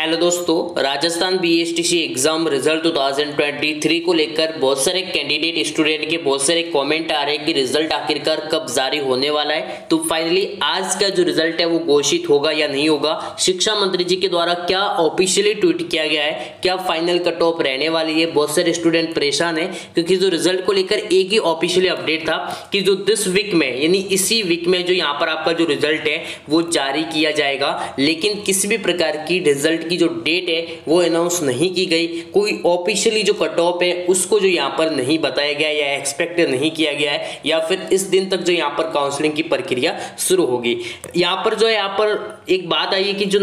Hello दोस्तों, Rajasthan BSTC exam result 2023 को लेकर बहुत सारे कैंडिडेट स्टूडेंट के बहुत सारे कमेंट आ रहे हैं कि रिजल्ट आखिरकार कब जारी होने वाला है। तो फाइनली आज का जो रिजल्ट है वो घोषित होगा या नहीं होगा, शिक्षा मंत्री जी के द्वारा क्या ऑफिशियली ट्वीट किया गया है, क्या फाइनल कट ऑफ रहने वाली है। बहुत सारे स्टूडेंट परेशान है क्योंकि जो रिजल्ट को लेकर एक ही ऑफिशियली अपडेट था कि जो दिस वीक में यानी इसी वीक में जो यहाँ पर आपका जो रिजल्ट है वो जारी किया जाएगा, लेकिन किसी भी प्रकार की रिजल्ट की जो डेट है वो अनाउंस नहीं की गई। कोई ऑफिशियली जो कट ऑफ है उसको जो यहाँ पर नहीं बताया गया या एक्सपेक्ट नहीं किया गया है, या फिर इस दिन तक जो यहाँ पर काउंसलिंग की प्रक्रिया शुरू होगी। यहाँ पर जो है यहाँ पर एक बात आई है कि जो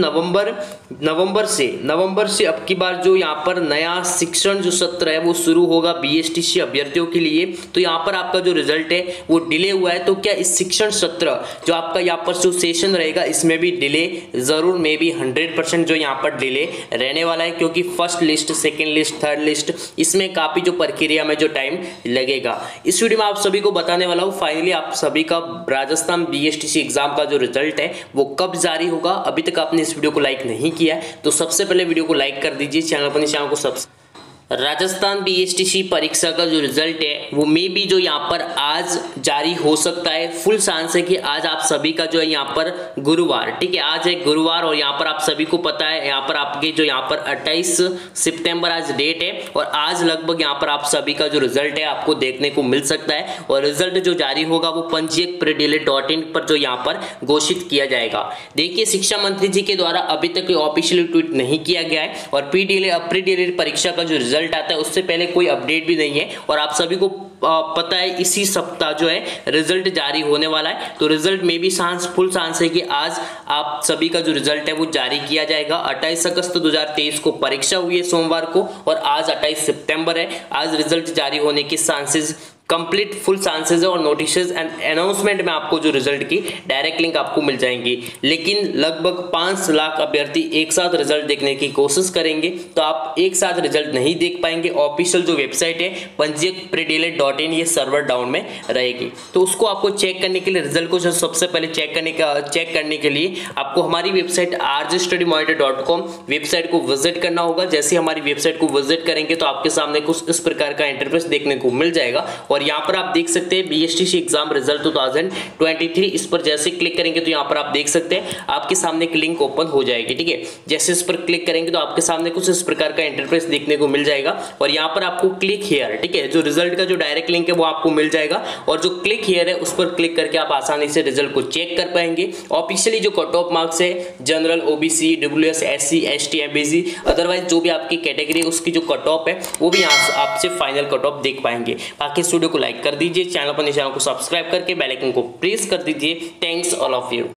नवंबर से अब की बार जो यहाँ पर नया शिक्षण जो सत्र है वो शुरू होगा बीएसटीसी अभ्यर्थियों के लिए। तो यहाँ पर आपका जो रिजल्ट है वो डिले हुआ है, तो क्या इस शिक्षण सत्र जो आपका यहाँ पर जो सेशन रहेगा इसमें भी डिले जरूर मे बी 100% जो यहाँ पर डिले रहने वाला है, क्योंकि first list, second list, third list इसमें काफी जो प्रक्रिया में जो टाइम लगेगा। इस वीडियो में आप सभी को बताने वाला हूं फाइनली आप सभी का राजस्थान बीएसटीसी एग्जाम का जो रिजल्ट है वो कब जारी होगा। अभी तक आपने इस वीडियो को लाइक नहीं किया है तो सबसे पहले वीडियो को लाइक कर दीजिए, चैनल को सब्सक्राइब। राजस्थान बीएसटीसी परीक्षा का जो रिजल्ट है वो मे बी जो यहाँ पर आज जारी हो सकता है। फुल चांस है कि आज आप सभी का जो है यहाँ पर गुरुवार, ठीक है, आज है गुरुवार और यहाँ पर आप सभी को पता है यहाँ पर आपके जो यहाँ पर 28 सितंबर आज डेट है और आज लगभग यहाँ पर आप सभी का जो रिजल्ट है आपको देखने को मिल सकता है। और रिजल्ट जो जारी होगा वो पंजीयक predelete.in पर जो यहाँ पर घोषित किया जाएगा। देखिए, शिक्षा मंत्री जी के द्वारा अभी तक कोई ऑफिशियल ट्वीट नहीं किया गया है और प्री परीक्षा का जो रिजल्ट आता है उससे पहले कोई अपडेट भी नहीं है और आप सभी को पता है इसी सप्ताह जो है रिजल्ट जारी होने वाला है। तो रिजल्ट में भी फुल चांस है कि आज आप सभी का जो रिजल्ट है वो जारी किया जाएगा। 28 अगस्त 2023 को परीक्षा हुई है सोमवार को और आज 28 सितंबर है। आज रिजल्ट जारी होने के चांसेस कंप्लीट फुल चांसेस है और नोटिसेस एंड अनाउंसमेंट में आपको जो रिजल्ट की डायरेक्ट लिंक आपको मिल जाएंगी। लेकिन लगभग 5 लाख अभ्यर्थी एक साथ रिजल्ट देखने की कोशिश करेंगे तो आप एक साथ रिजल्ट नहीं देख पाएंगे। ऑफिशियल जो वेबसाइट है पंजीयक predelete.in ये सर्वर डाउन में रहेगी, तो उसको आपको चेक करने के लिए रिजल्ट को सबसे पहले चेक करने के लिए आपको हमारी वेबसाइट rjstudymonitor.com वेबसाइट को विजिट करना होगा। जैसे हमारी वेबसाइट को विजिट करेंगे तो आपके सामने कुछ इस प्रकार का इंटरफेस देखने को मिल जाएगा और यहाँ पर आप देख सकते हैं बीएसटीसी एग्जाम रिजल्ट 2023। इस पर जैसे क्लिक करेंगे तो यहाँ पर आप देख सकते हैं आपके सामने एक लिंक ओपन हो जाएगी, ठीक है। जैसे इस पर क्लिक करेंगे तो आपके सामने कुछ इस प्रकार का इंटरफेस देखने को मिल जाएगा और यहाँ पर आपको क्लिक हियर, ठीक है, जो रिजल्ट का जो डायरेक्ट लिंक है वो आपको मिल जाएगा और जो क्लिक हियर है उस पर क्लिक करके आप आसानी से रिजल्ट को चेक कर पाएंगे। ऑफिशियली जो कट ऑफ मार्क्स है general, OBC, WS, SC, ST, MBC otherwise जो भी आपकी कैटेगरी है उसकी जो कट ऑफ है वो भी यहाँ आपसे फाइनल कट ऑफ देख पाएंगे। बाकी वीडियो को लाइक कर दीजिए, चैनल को सब्सक्राइब करके बेल आइकन को प्रेस कर दीजिए। Thanks all of you.